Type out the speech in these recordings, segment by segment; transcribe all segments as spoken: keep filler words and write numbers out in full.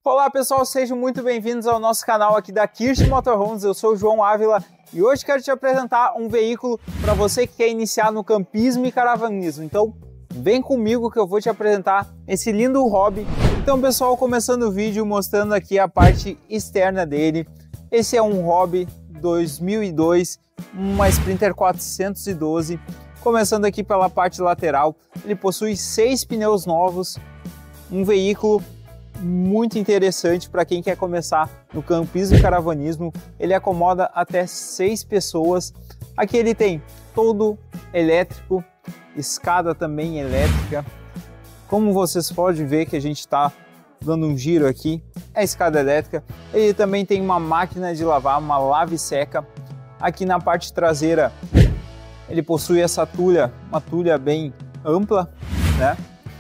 Olá pessoal, sejam muito bem-vindos ao nosso canal aqui da Kirsch Motorhomes. Eu sou o João Ávila e hoje quero te apresentar um veículo para você que quer iniciar no campismo e caravanismo. Então vem comigo que eu vou te apresentar esse lindo hobby. Então pessoal, começando o vídeo mostrando aqui a parte externa dele. Esse é um hobby dois mil e dois, uma Sprinter quatrocentos e doze. Começando aqui pela parte lateral, ele possui seis pneus novos, um veículo muito interessante para quem quer começar no campismo e caravanismo. Ele acomoda até seis pessoas. Aqui ele tem todo elétrico, escada também elétrica. Como vocês podem ver que a gente está dando um giro aqui, é a escada elétrica. Ele também tem uma máquina de lavar, uma lave seca. Aqui na parte traseira ele possui essa tulha, uma tulha bem ampla, né?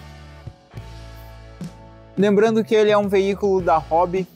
Lembrando que ele é um veículo da Hobby,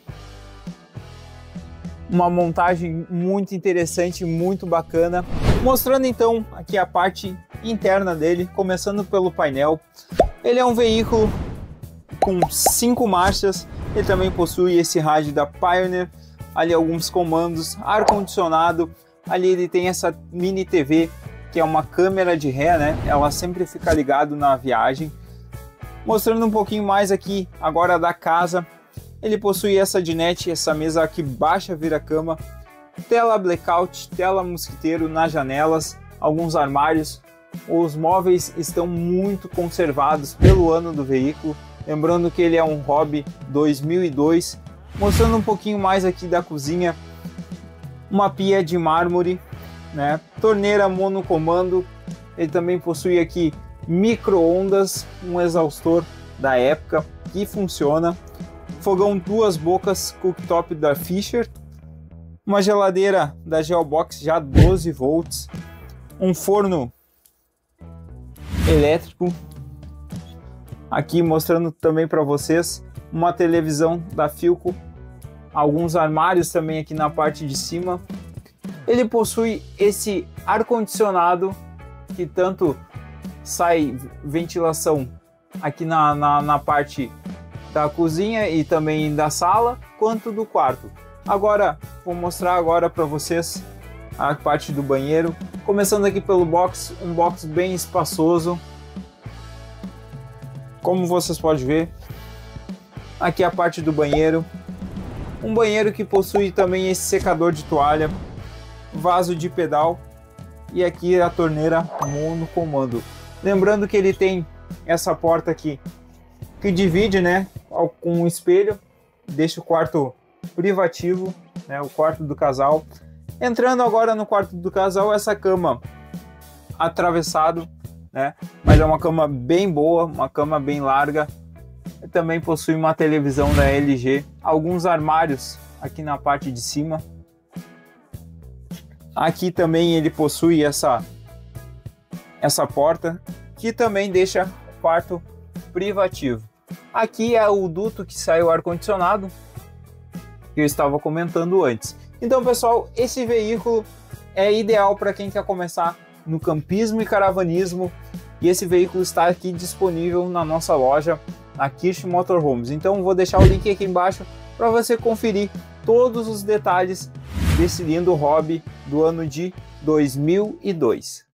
uma montagem muito interessante, muito bacana. Mostrando então aqui a parte interna dele, começando pelo painel. Ele é um veículo com cinco marchas, ele também possui esse rádio da Pioneer, ali alguns comandos, ar-condicionado, ali ele tem essa mini T V, que é uma câmera de ré, né? Ela sempre fica ligada na viagem. Mostrando um pouquinho mais aqui agora da casa, ele possui essa dinette, essa mesa aqui baixa vira-cama, tela blackout, tela mosquiteiro nas janelas, alguns armários. Os móveis estão muito conservados pelo ano do veículo, lembrando que ele é um Hobby dois mil e dois. Mostrando um pouquinho mais aqui da cozinha, uma pia de mármore, né? Torneira monocomando, ele também possui aqui micro-ondas, um exaustor da época que funciona, fogão duas bocas cooktop da Fisher, uma geladeira da Geobox já doze volts, um forno elétrico, aqui mostrando também para vocês uma televisão da Philco, alguns armários também aqui na parte de cima. Ele possui esse ar-condicionado que tanto sai ventilação aqui na, na, na parte da cozinha e também da sala, quanto do quarto. Agora, vou mostrar agora para vocês a parte do banheiro. Começando aqui pelo box, um box bem espaçoso. Como vocês podem ver, aqui a parte do banheiro. Um banheiro que possui também esse secador de toalha, vaso de pedal e aqui a torneira monocomando. Lembrando que ele tem essa porta aqui que divide, né, com um espelho, deixa o quarto privativo, né, o quarto do casal. Entrando agora no quarto do casal, essa cama atravessado, né, mas é uma cama bem boa, uma cama bem larga. Também possui uma televisão da L G, alguns armários aqui na parte de cima. Aqui também ele possui essa, essa porta, que também deixa o quarto privativo. Aqui é o duto que sai o ar-condicionado, que eu estava comentando antes. Então pessoal, esse veículo é ideal para quem quer começar no campismo e caravanismo. E esse veículo está aqui disponível na nossa loja, na Kirsch Motorhomes. Então vou deixar o link aqui embaixo para você conferir todos os detalhes desse lindo hobby do ano de dois mil e dois.